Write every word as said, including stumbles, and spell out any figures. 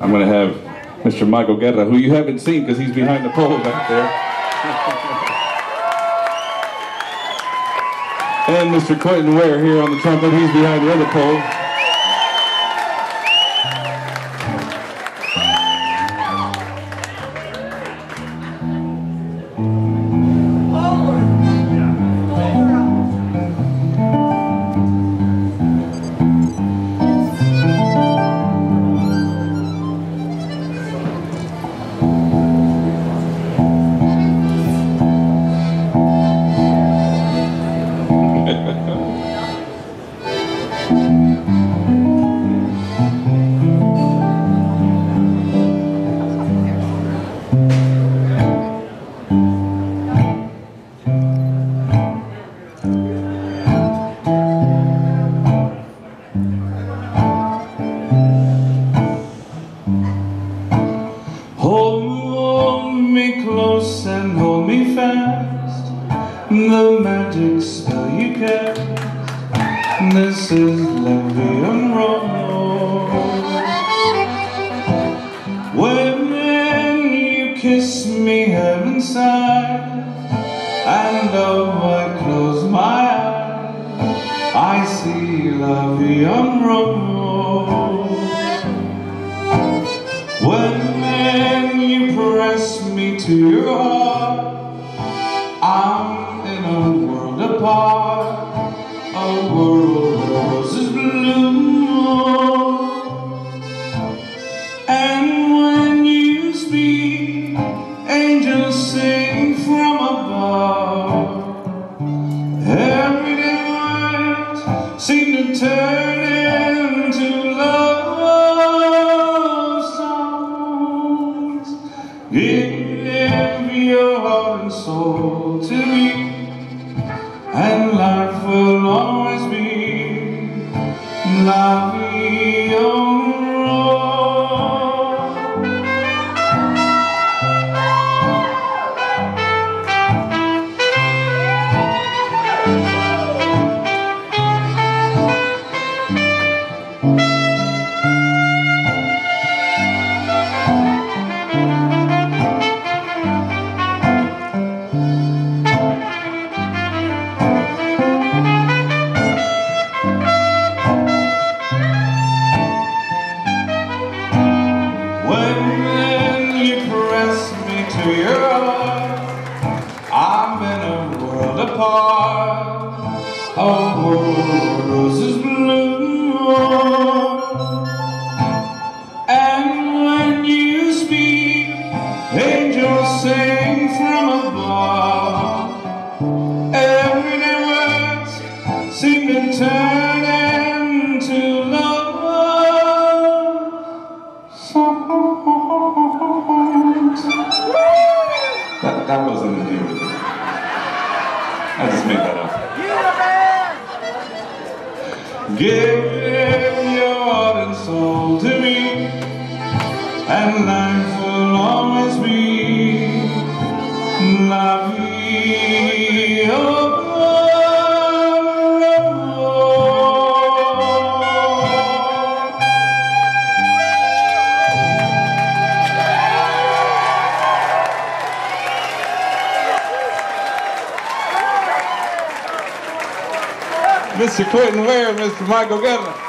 I'm going to have Mister Michael Guerra, who you haven't seen because he's behind the pole back there. And Mister Quentin Ware here on the trumpet. He's behind the other pole. Hold me close and hold me fast, the magic spell you cast. This is Louis Armstrong. When you kiss me heaven side, and though I close my eyes, I see Louis Armstrong. When you press me to your heart, I'm in a world apart, a world where roses bloom. And when you speak, angels sing from above. Everyday words seem to turn into love. Give your heart and soul to me, and life will always be La Vie en Rose. To your heart, I'm in a world apart, a world where roses bloom. And when you speak, angels sing from above. Everyday words seem to turn into love songs. That, that wasn't the name of it. I just made that up. Give your heart and soul to me, and life will always be La Vie en Rose. Mister Quentin Ware, Mister Michael Guerra.